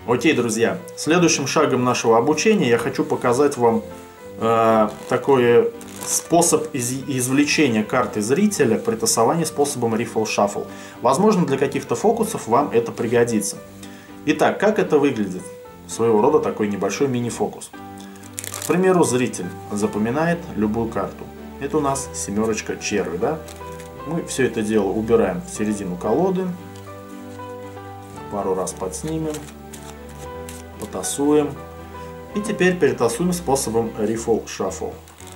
Окей, друзья, следующим шагом нашего обучения я хочу показать вам такой способ извлечения карты зрителя при тасовании способом Riffle Shuffle. Возможно, для каких-то фокусов вам это пригодится. Итак, как это выглядит? Своего рода такой небольшой мини-фокус. К примеру, зритель запоминает любую карту. Это у нас семерочка черви, да? Мы все это дело убираем в середину колоды. Пару раз подснимем. Потасуем. И теперь перетасуем способом Riffle Shuffle.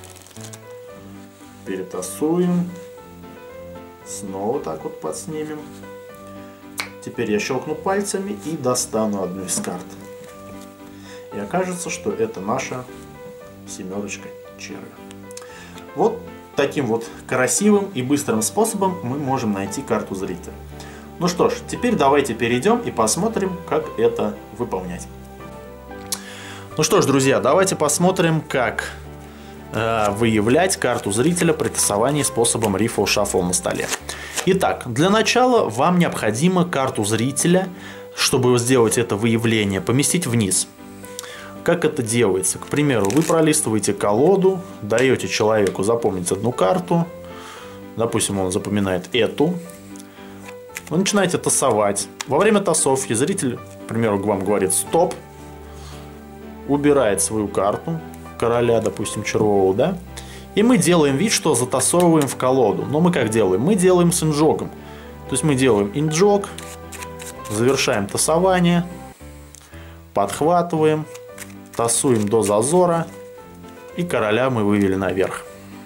Перетасуем. Снова так вот подснимем. Теперь я щелкну пальцами и достану одну из карт. И окажется, что это наша семерочка черви. Вот таким вот красивым и быстрым способом мы можем найти карту зрителя. Ну что ж, теперь давайте перейдем и посмотрим, как это выполнять. Ну что ж, друзья, давайте посмотрим, как выявлять карту зрителя при тасовании способом Riffle Shuffle на столе. Итак, для начала вам необходимо карту зрителя, чтобы сделать это выявление, поместить вниз. Как это делается? К примеру, вы пролистываете колоду, даете человеку запомнить одну карту, допустим, он запоминает эту, вы начинаете тасовать. Во время тасовки зритель, к примеру, вам говорит «стоп», убирает свою карту, короля, допустим, червового, да, и мы делаем вид, что затасовываем в колоду. Но мы как делаем? Мы делаем с инджогом. То есть мы делаем инджог, завершаем тасование, подхватываем, тасуем до зазора, и короля мы вывели наверх.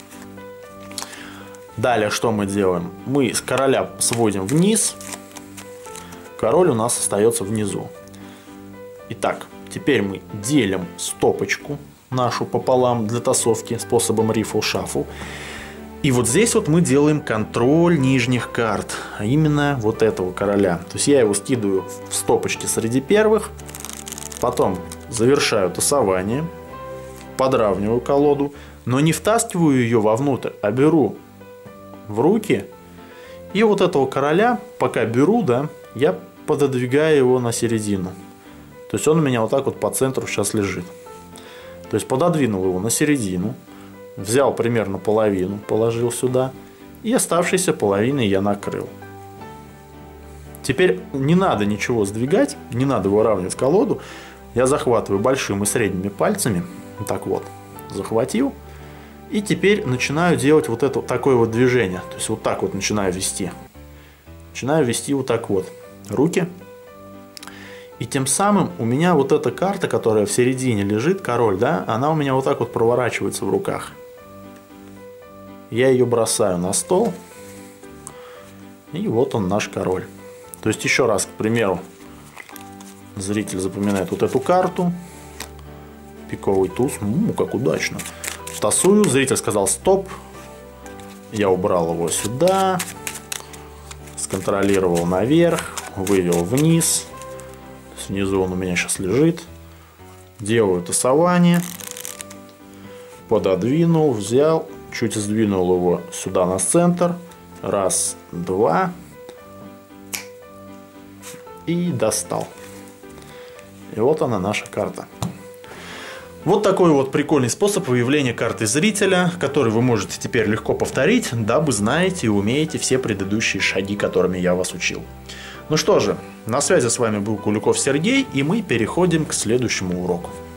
Далее что мы делаем? Мы с короля сводим вниз, король у нас остается внизу. Итак, теперь мы делим стопочку нашу пополам для тасовки способом Riffle Shuffle. И вот здесь вот мы делаем контроль нижних карт, а именно вот этого короля. То есть я его скидываю в стопочке среди первых, потом завершаю тасование, подравниваю колоду, но не втаскиваю ее вовнутрь, а беру в руки. И вот этого короля, пока беру, да, я пододвигаю его на середину. То есть он у меня вот так вот по центру сейчас лежит. То есть пододвинул его на середину, взял примерно половину, положил сюда, и оставшейся половиной я накрыл. Теперь не надо ничего сдвигать, не надо выравнивать колоду. Я захватываю большим и средними пальцами, вот так вот, захватил, и теперь начинаю делать вот это такое вот движение. То есть вот так вот начинаю вести. Начинаю вести вот так вот руки. И тем самым у меня вот эта карта, которая в середине лежит, король, да, она у меня вот так вот проворачивается в руках. Я ее бросаю на стол. И вот он, наш король. То есть еще раз, к примеру, зритель запоминает вот эту карту. Пиковый туз. Как удачно. Тасую. Зритель сказал стоп. Я убрал его сюда. Сконтролировал наверх. Вывел вниз. Внизу он у меня сейчас лежит. Делаю тасование. Пододвинул, взял. Чуть сдвинул его сюда на центр. Раз, два. И достал. И вот она, наша карта. Вот такой вот прикольный способ выявления карты зрителя, который вы можете теперь легко повторить, дабы знаете и умеете все предыдущие шаги, которыми я вас учил. Ну что же, на связи с вами был Куликов Сергей, и мы переходим к следующему уроку.